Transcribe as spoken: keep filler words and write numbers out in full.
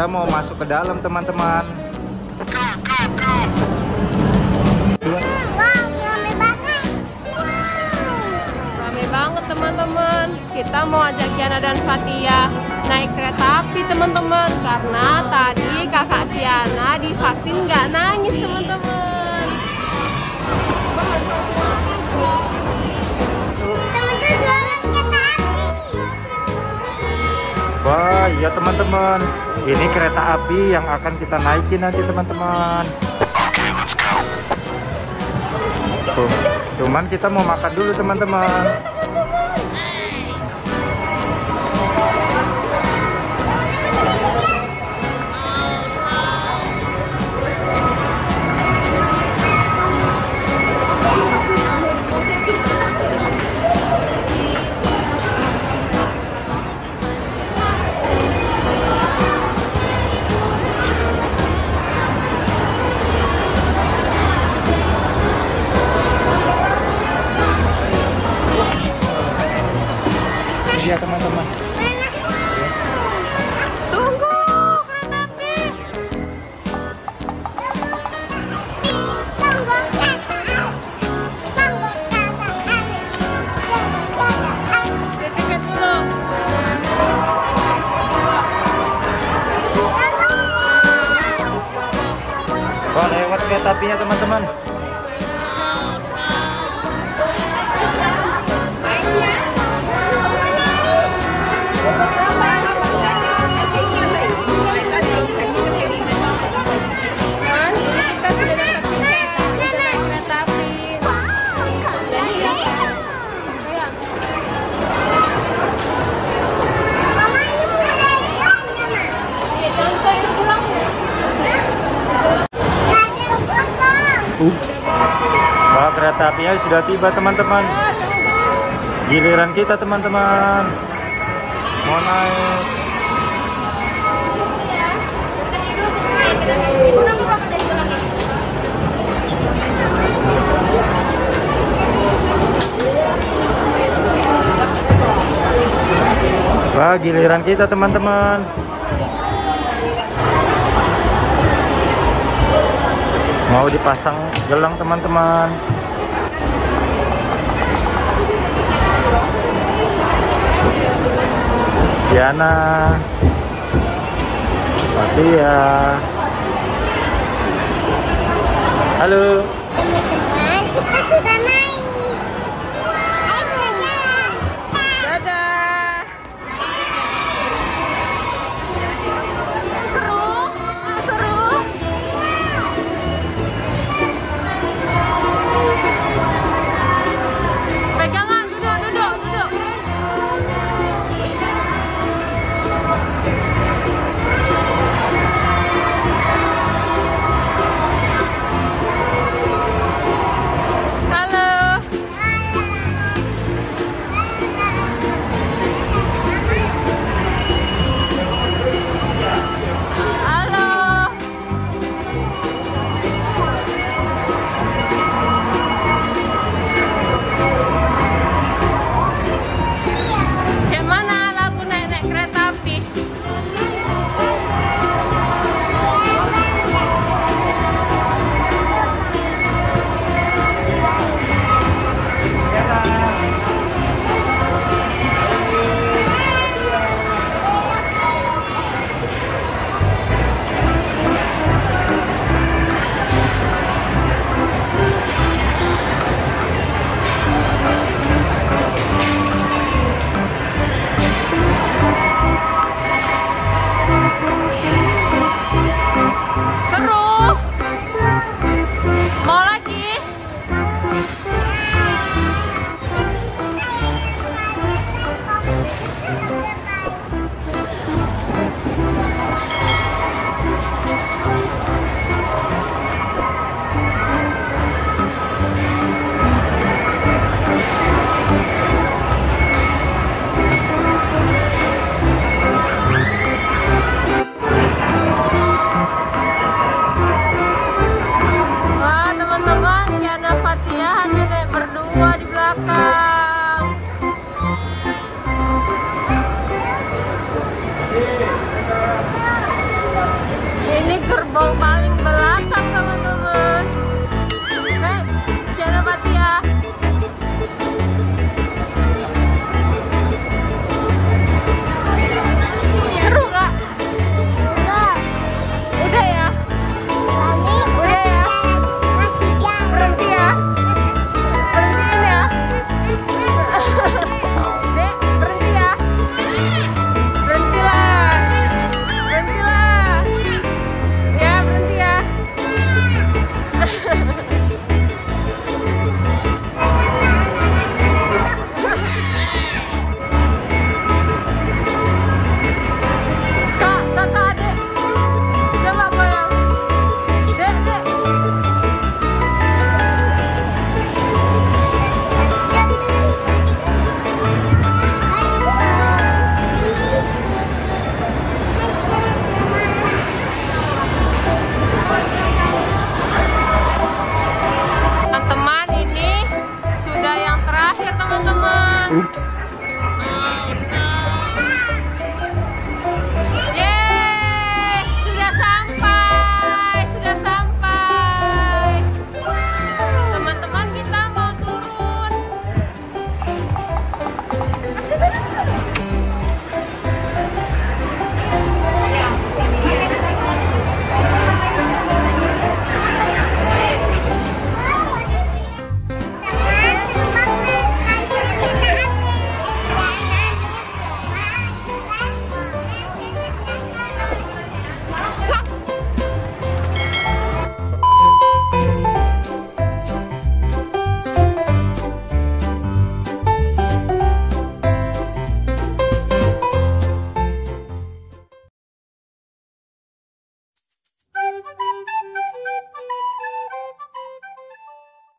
kita mau masuk ke dalam teman-teman. Wow, rame banget. Rame banget teman-teman. Kita mau ajak Kiana dan Fatia naik kereta api teman-teman, karena tadi kakak Kiana divaksin nggak nangis teman-teman. Wah, iya teman-teman. Ini kereta api yang akan kita naikin nanti teman-teman. Tuh, cuman kita mau makan dulu teman-teman. Iya teman-teman. Tunggu kereta api. Tiket dulu. Wah, lewat kereta apinya teman-teman. Ups. Wah, kereta apinya sudah tiba teman-teman. Giliran kita teman-teman. Mau naik. Wah, giliran kita teman-teman. Mau dipasang gelang teman-teman. Kiana, Fatia. Halo. Teman-teman, kita sudah naik. Ayo jalan. Dadah. Seru, seru. Pegangan, duduk, duduk, duduk. Halo. Halo. Gimana lagu naik-naik kereta api? Seru. Mau lagi? Wah teman-teman, Kiana Fatia hanya naik berdua di belakang. gerbong paling belakang teman-teman. Naik Kiana Fatia. Seru nggak? Udah ya? Udah ya? Berhenti ya? Berhentiin ya? Dek, berhenti ya? Berhentilah. Berhentilah. Ya, berhenti ya. Kak, kakak, adek. Coba goyang. Dek, dek. Teman-teman, ini sudah yang terakhir teman-teman.